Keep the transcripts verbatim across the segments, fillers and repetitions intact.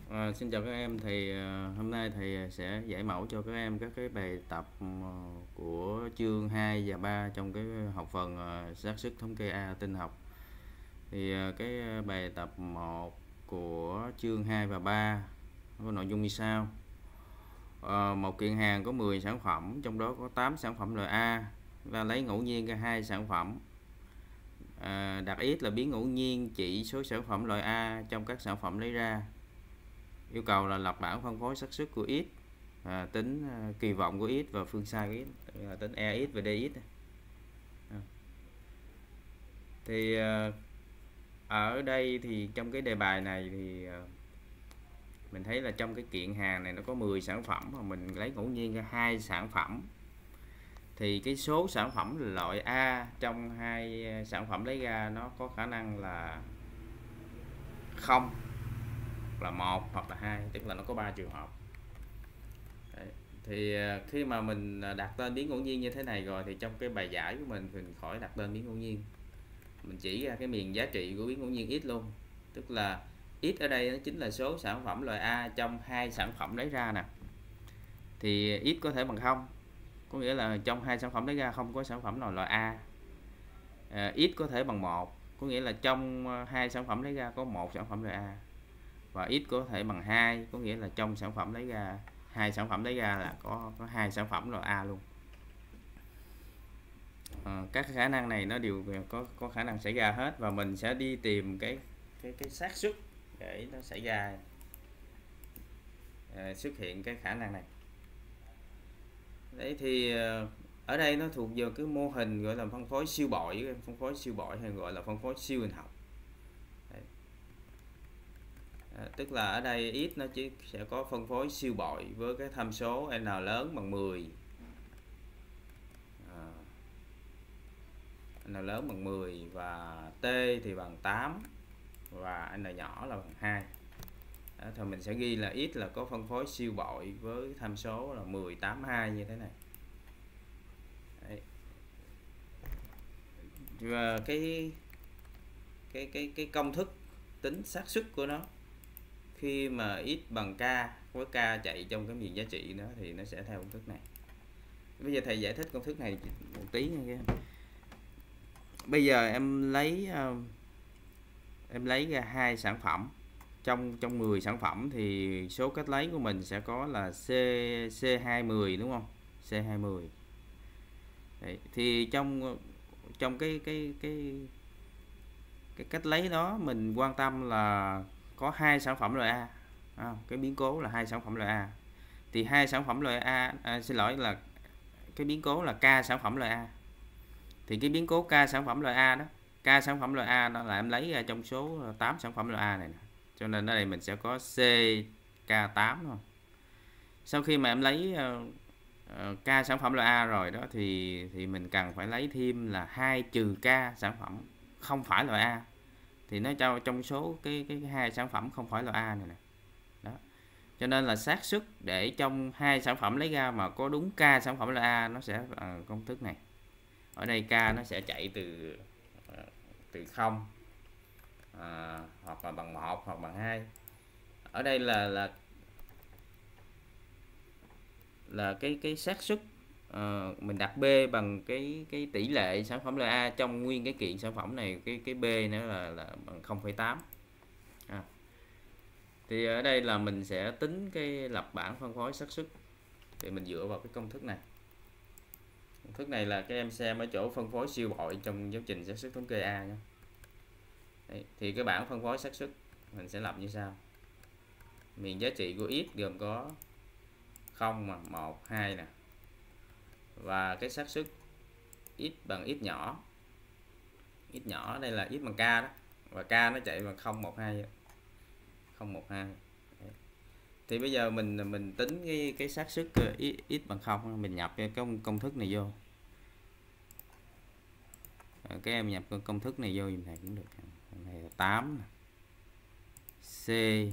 À, xin chào các em, thì à, hôm nay thầy sẽ giải mẫu cho các em các cái bài tập à, của chương hai và ba trong cái học phần à, xác suất thống kê A tin học. Thì à, cái bài tập một của chương hai và ba có nội dung như sau. À, một kiện hàng có mười sản phẩm, trong đó có tám sản phẩm loại A, và lấy ngẫu nhiên ra hai sản phẩm. À, đặt x là biến ngẫu nhiên chỉ số sản phẩm loại A trong các sản phẩm lấy ra. Yêu cầu là lập bảng phân phối xác suất của x, à, tính à, kỳ vọng của x và phương sai của x, là tính e x và dx. À. Thì à, ở đây thì trong cái đề bài này thì à, mình thấy là trong cái kiện hàng này nó có mười sản phẩm mà mình lấy ngẫu nhiên ra hai sản phẩm, thì cái số sản phẩm loại A trong hai sản phẩm lấy ra nó có khả năng là không, là một hoặc là hai, tức là nó có ba trường hợp. Đấy. Thì khi mà mình đặt tên biến ngẫu nhiên như thế này rồi thì trong cái bài giải của mình thì mình khỏi đặt tên biến ngẫu nhiên, mình chỉ ra cái miền giá trị của biến ngẫu nhiên x luôn, tức là x ở đây nó chính là số sản phẩm loại A trong hai sản phẩm lấy ra nè. Thì x có thể bằng không, có nghĩa là trong hai sản phẩm lấy ra không có sản phẩm nào loại A. À, x có thể bằng một, có nghĩa là trong hai sản phẩm lấy ra có một sản phẩm loại A. Và x có thể bằng hai, có nghĩa là trong sản phẩm lấy ra hai sản phẩm lấy ra là có có hai sản phẩm loại A luôn. À, các khả năng này nó đều có có khả năng xảy ra hết, và mình sẽ đi tìm cái cái cái xác suất để nó xảy ra à, xuất hiện cái khả năng này. Đấy thì ở đây nó thuộc vào cái mô hình gọi là phân phối siêu bội, phân phối siêu bội hay gọi là phân phối siêu hình học. À, tức là ở đây x nó chỉ sẽ có phân phối siêu bội với cái tham số n lớn bằng mười, à, n lớn bằng mười và t thì bằng tám và n nhỏ là bằng hai. Đó, thì mình sẽ ghi là x là có phân phối siêu bội với tham số là mười, tám, hai như thế này. Đấy. Và cái cái cái cái công thức tính xác suất của nó khi mà x bằng k với k chạy trong cái miền giá trị đó thì nó sẽ theo công thức này. Bây giờ thầy giải thích công thức này một tí nha. Bây giờ em lấy em lấy ra hai sản phẩm, trong trong mười sản phẩm thì số cách lấy của mình sẽ có là C C hai mươi đúng không? C hai mươi. Đấy, thì trong trong cái cái cái cái cách lấy đó mình quan tâm là có hai sản phẩm loại A. À, cái biến cố là hai sản phẩm loại A. Thì hai sản phẩm loại A, à, xin lỗi là cái biến cố là k sản phẩm loại A. Thì cái biến cố k sản phẩm loại A đó, k sản phẩm loại A đó là em lấy ra trong số tám sản phẩm loại A này nè. Cho nên ở đây mình sẽ có C K tám đúng không? Sau khi mà em lấy uh, uh, k sản phẩm loại A rồi đó thì thì mình cần phải lấy thêm là hai trừ k sản phẩm không phải loại A. Thì nó cho trong số cái cái, cái hai sản phẩm không phải loại A này nè. Đó. Cho nên là xác suất để trong hai sản phẩm lấy ra mà có đúng k sản phẩm loại A nó sẽ uh, công thức này. Ở đây k nó sẽ chạy từ uh, từ không à, hoặc là bằng một hoặc bằng hai. Ở đây là là là cái cái xác suất uh, mình đặt B bằng cái cái tỷ lệ sản phẩm loại A trong nguyên cái kiện sản phẩm này, cái cái B nữa là là bằng không phẩy tám. À. Thì ở đây là mình sẽ tính cái lập bảng phân phối xác suất thì mình dựa vào cái công thức này. Công thức này là các em xem ở chỗ phân phối siêu bội trong giáo trình xác suất thống kê A nhé. Đấy, thì cái bảng phân phối xác suất mình sẽ lập như sau. Miền giá trị của x gồm có không, một, hai nè. Và cái xác suất x bằng x nhỏ. X nhỏ đây là x bằng k đó. Và k nó chạy bằng không, một, hai. không, một, hai. Đấy. Thì bây giờ mình mình tính cái cái xác suất x, x bằng không, mình nhập cái công công thức này vô. Rồi các em nhập công thức này vô dùm thầy cũng được. Này là tám. C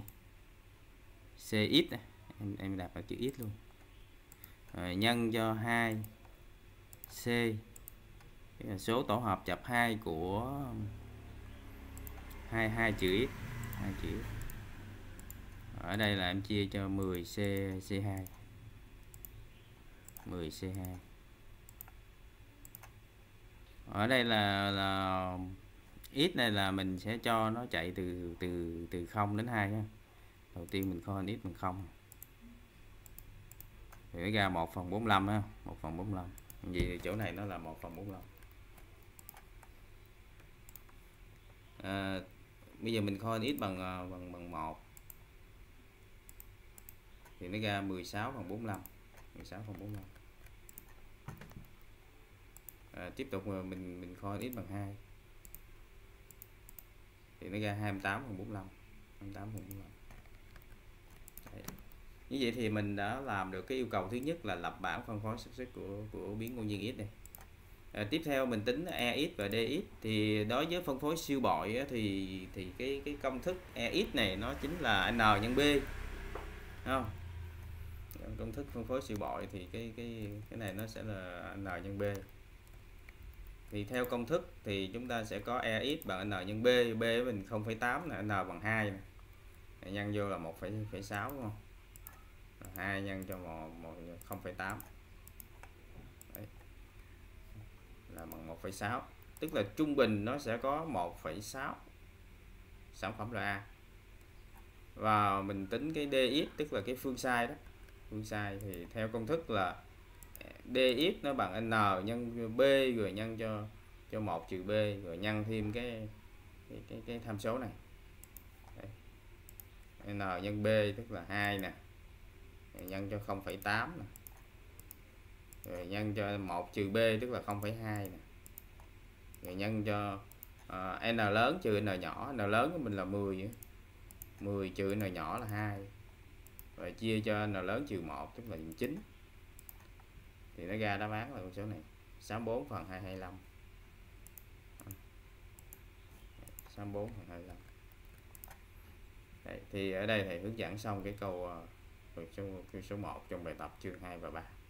Cx em em đặt vào chữ x luôn. Rồi nhân cho hai C là số tổ hợp chập hai của hai hai chữ x, hai chữ x. Ở Ở đây là em chia cho mười C C2. mười C hai. Ở đây là là x này là mình sẽ cho nó chạy từ từ từ không đến hai ha. Đầu tiên mình coi x bằng không. Thì nó ra một phần bốn mươi lăm ha, một phần bốn mươi lăm. Vì thì chỗ này nó là một phần bốn mươi lăm. À, bây giờ mình coi x bằng bằng bằng một thì nó ra mười sáu phần bốn mươi lăm. mười sáu phần bốn mươi lăm. À, tiếp tục mình mình coi x bằng hai thì nó ra hai mươi tám phần bốn mươi lăm. hai mươi tám phần bốn mươi lăm. Đấy. Như vậy thì mình đã làm được cái yêu cầu thứ nhất là lập bảng phân phối xác suất của của biến ngẫu nhiên x này. À, tiếp theo mình tính ex và dx. Thì đối với phân phối siêu bội á, thì thì cái cái công thức ex này nó chính là n nhân b, không? Công thức phân phối siêu bội thì cái cái cái này nó sẽ là n nhân b. Thì theo công thức thì chúng ta sẽ có ex bằng n nhân b, b của mình không phẩy tám là n bằng hai này. Nhân vô là một phẩy sáu đúng không? hai nhân cho một không phẩy tám. Đấy. Là bằng một phẩy sáu. Tức là trung bình nó sẽ có một phẩy sáu sản phẩm là A. Và mình tính cái dx tức là cái phương sai đó. Phương sai thì theo công thức là dx nó bằng n nhân b rồi nhân cho cho một trừ b rồi nhân thêm cái cái cái, cái tham số này. Đây. N nhân b tức là hai nè. Rồi nhân cho không phẩy tám nè. Rồi nhân cho một trừ b tức là không phẩy hai nè. Rồi nhân cho uh, n lớn trừ n nhỏ, n lớn của mình là mười. mười trừ n nhỏ là hai. Rồi chia cho n lớn trừ một tức là chín. Thì nó ra đáp án là con số này, sáu mươi bốn phần hai trăm hai mươi lăm. sáu mươi bốn phần hai mươi lăm. Đấy, thì ở đây thầy hướng dẫn xong cái câu uh, số, số một trong bài tập chương hai và ba.